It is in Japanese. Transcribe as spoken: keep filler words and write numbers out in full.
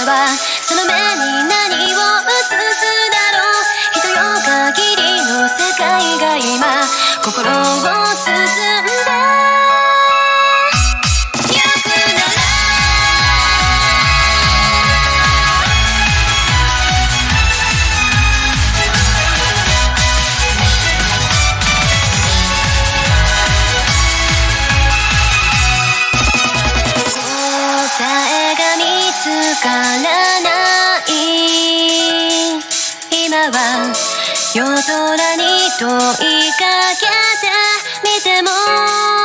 はその目に何を映すだろう。人よ限りの世界が今心を包んでからない今は夜空に問いかけてみても